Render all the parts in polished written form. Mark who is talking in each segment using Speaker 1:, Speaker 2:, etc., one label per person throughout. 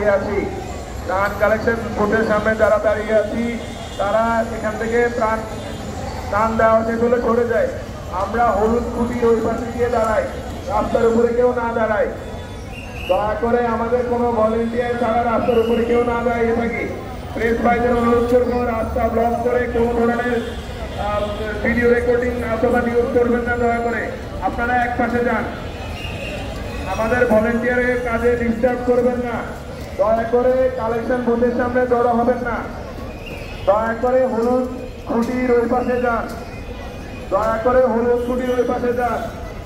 Speaker 1: দাঁড়িয়ে আছি, ত্রাণ কালেকশন বুথের সামনে যারা দাঁড়িয়ে আছি তারা এখান থেকে ত্রাণ দেওয়া শেষ হলে সরে যায়। আমরা হলুদ খুঁটির ওই পাশে গিয়ে দাঁড়াই, রাস্তার উপরে কেউ না দাঁড়ায়। দয়া করে আমাদের কোনো ভলেন্টিয়ার ছাড়া রাস্তার উপরে কেউ না দাঁড়িয়ে থাকি। প্রেস ভাইদের অনুরোধ করবো রাস্তা ব্লক করে কোনো ধরনের ভিডিও রেকর্ডিং অথবা নিউজ করবেন না, দয়া করে আপনারা এক পাশে যান। আমাদের ভলেন্টিয়ারের কাজে ডিস্টার্ব করবেন না, দয়া করে কালেকশন বুথের সামনে জড়ো হবেন না। দয়া করে হলুদ খুঁটির ওই পাশে যান, দয়া করে হলুদ খুঁটির ওই পাশে যান।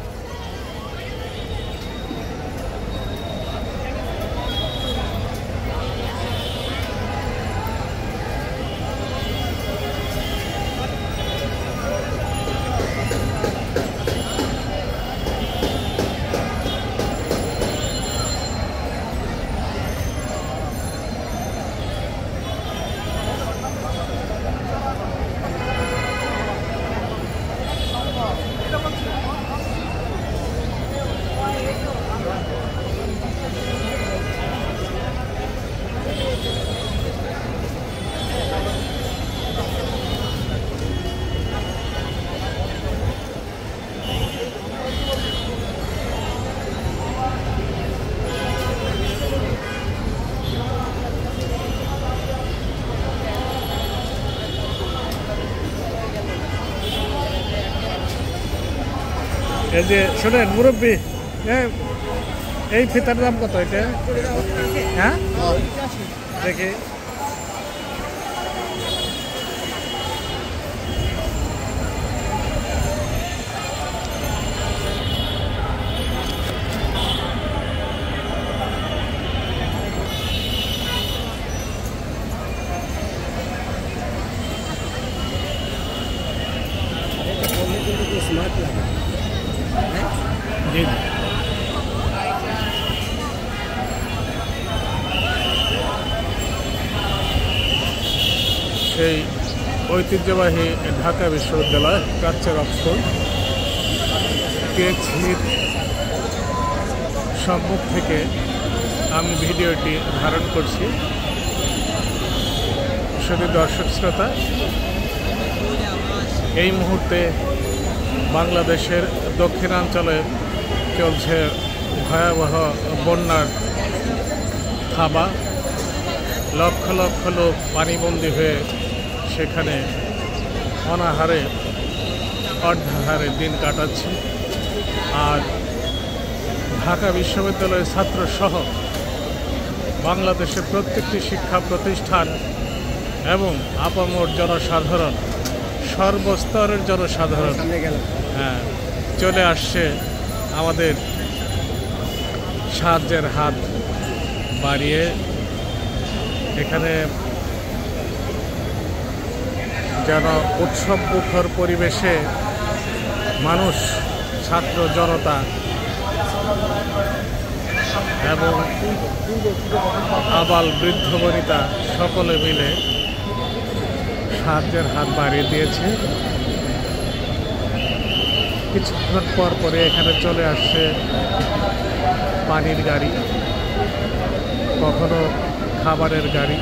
Speaker 2: এই যে শোনেন মুরব্বী, এই ফিতার দাম কত এটা? হ্যাঁ দেখি জি সেই ঐতিহ্যবাহী ঢাকা বিশ্ববিদ্যালয় কালচার স্কুল পিএইচইর সম্মুখ থেকে আমি ভিডিওটি ধারণ করছি। শুধু দর্শক শ্রোতা, এই মুহূর্তে বাংলাদেশের দক্ষিণাঞ্চলে চলছে ভয়াবহ বন্যার থাবা। লক্ষ লক্ষ লোক পানিবন্দী হয়ে সেখানে অনাহারে অর্ধাহারে দিন কাটাচ্ছে। আর ঢাকা বিশ্ববিদ্যালয়ের ছাত্রসহ বাংলাদেশের প্রত্যেকটি শিক্ষা প্রতিষ্ঠান এবং আপামর জনসাধারণ, সর্বস্তরের জনসাধারণ চলে আসছে আমাদের সাহায্যের হাত বাড়িয়ে। এখানে যেন উৎসব মুখর পরিবেশে মানুষ, ছাত্র জনতা এবং আবাল বৃদ্ধ বনিতা সকলে মিলে সাহায্যের হাত বাড়িয়ে দিয়েছে। কিছুক্ষণ পর পরে এখানে চলে আসছে পানির গাড়ি, কখনো খাবারের গাড়ি,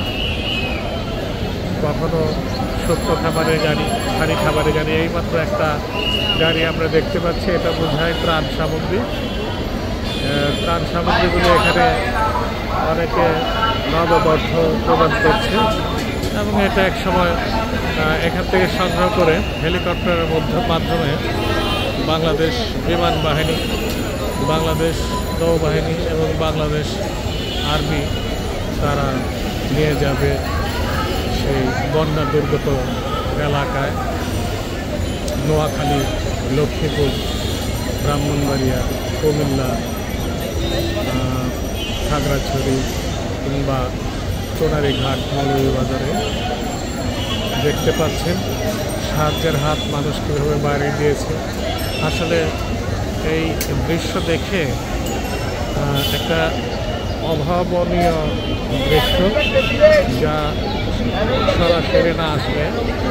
Speaker 2: কখনো শুকনো খাবারের গাড়ি, ভারী খাবারের গাড়ি। এইমাত্র একটা গাড়ি আমরা দেখতে পাচ্ছি, এটা বোঝায় ত্রাণ সামগ্রী। ত্রাণ সামগ্রীগুলো এখানে অনেকে নগদ প্রদান করছে এবং এটা এক সময় এখান থেকে সংগ্রহ করে হেলিকপ্টারের মাধ্যমে বাংলাদেশ বিমান বাহিনী, বাংলাদেশ নৌবাহিনী এবং বাংলাদেশ আর্মি তারা নিয়ে যাবে সেই বন্যা দুর্গত এলাকায়। নোয়াখালী, লক্ষ্মীপুর, ব্রাহ্মণবাড়িয়া, কুমিল্লা, খাগড়াছড়ি কিংবা সোনারীঘাট, মৌলভীবাজারে দেখতে পাচ্ছেন সাহায্যের হাত মানুষ কীভাবে বাড়িয়ে দিয়েছে। আসলে এই দৃশ্য দেখে একটা অভাবনীয় দৃশ্য, যা সরাসরি না আসলে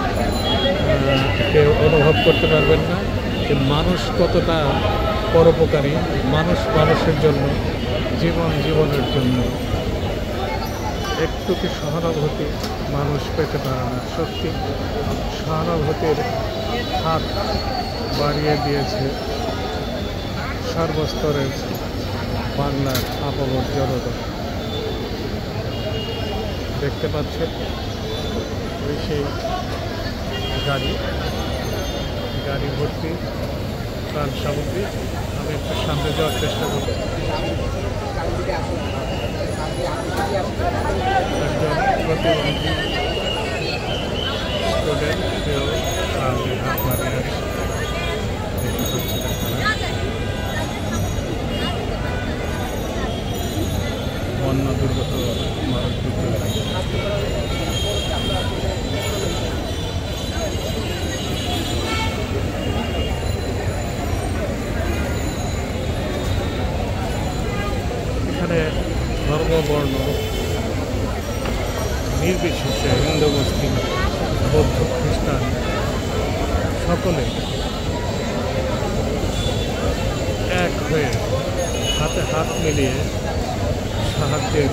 Speaker 2: কেউ অনুভব করতে পারবেন না যে মানুষ কতটা পরোপকারী, মানুষ মানুষের জন্য, জীবনের জন্য। একটু কি সহানুভূতি মানুষ পেতে পারে না? সত্যি সহানুভূতির হাত বাড়িয়ে দিয়েছে সর্বস্তরের বাংলার আপামর জনতা। দেখতে পাচ্ছেন ওই সেই গাড়ি ভর্তি ত্রাণ সামগ্রী। আমি একটু সামনে যাওয়ার চেষ্টা করব। একজন প্রতিবন্ধী স্টুডেন্ট কেউ ত্রাণের হাত বাড়িয়ে আসছে, দেখতে পাচ্ছেন আপনারা। বন্যা দুর্গত মানুষদের এখানে ধর্ম বর্ণ নির্বিশেষে হিন্দু মুসলিম বৌদ্ধ খ্রিস্টান সকলে এক হয়ে হাতে হাত মিলিয়ে সাহায্যের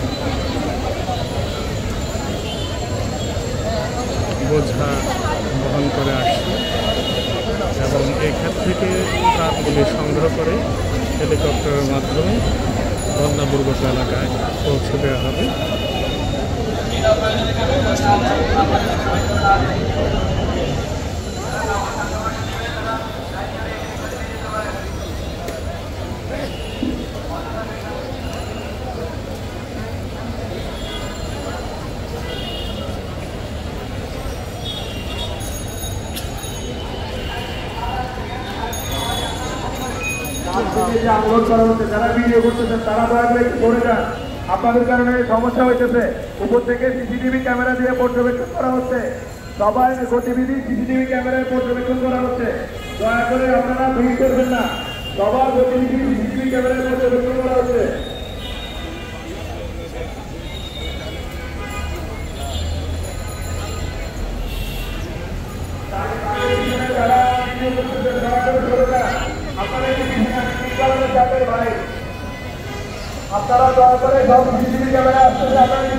Speaker 2: বোঝা বহন করে আসছে এবং এখান থেকে ত্রাণগুলি সংগ্রহ করে হেলিকপ্টারের মাধ্যমে বন্যা দুর্গত এলাকায় পৌঁছে দেওয়া হবে।
Speaker 1: আন্দোলন করা হচ্ছে, যারা ভিডিও করতেছেন তারা দয়া করে একটু সরে যান। আপনাদের কারণে সমস্যা হইতেছে। উপর থেকে সিসিটিভি ক্যামেরা দিয়ে পর্যবেক্ষণ করা হচ্ছে, সবাই গতিবিধি সিসিটিভি ক্যামেরায় পর্যবেক্ষণ করা হচ্ছে। দয়া করে আপনারা ভিড় করবেন না, সবার গতিবিধি সিসিটিভি ক্যামেরায় পর্যবেক্ষণ করা হচ্ছে। যারা ভিডিও করতেছেন দয়া করে সরে যান। আপনারা দয়া করে সব সিসিটিভি ক্যামেরা আসতেছে, আপনারা